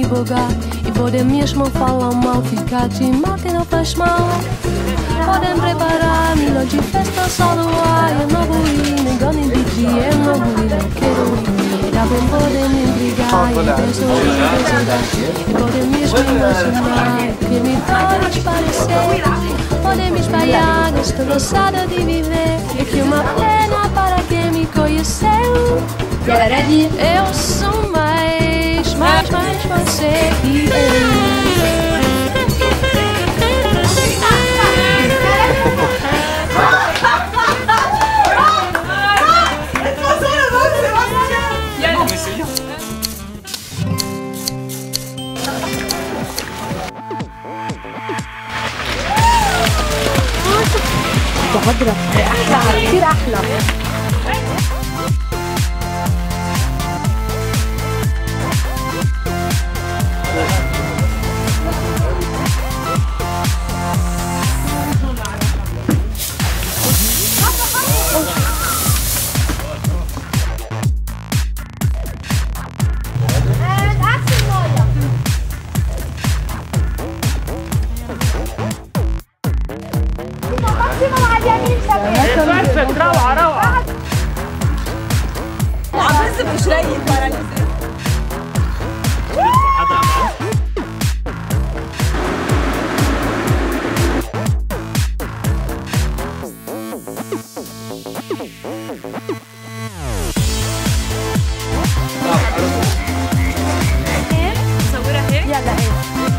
advogar e podem mesmo falar mal, ficar de mal que não faz mal. Podem preparar milhões de festas só no ar. Eu não vou ir, nem dou nem pedir. Eu não vou ir, não quero ir. Também podem me intrigar e desonrar. E podem mesmo imaginar que me pode parecer. Podem me espalhar, estou cansada de viver. E que uma pena para quem me conheceu. Eu sou mais você e eu. خضرة أحلى كثير أحلى. روعة وعم بنزل شوية نصورها هيك؟ يلا هيك.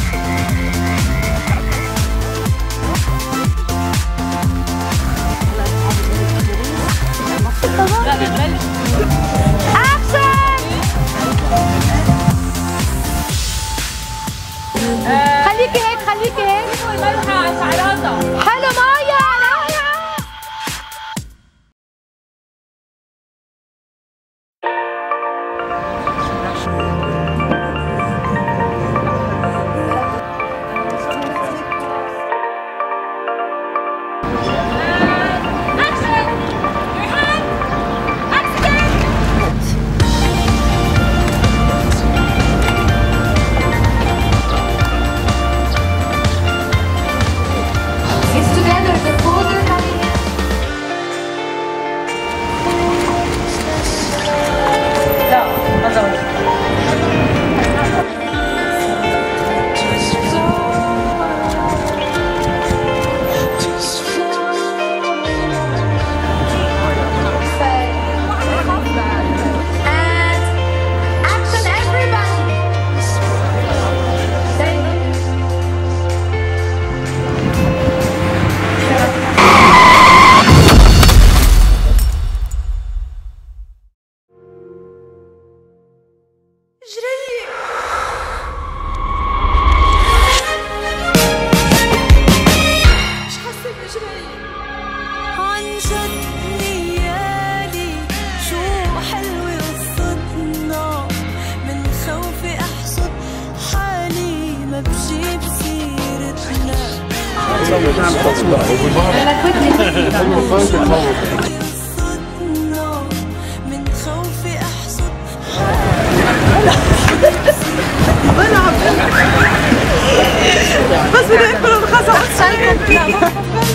خليكي هيك خليكي هيك. الملحة على شعراتها. حلو مايا رائعة. بس بدي اكل الخزعة.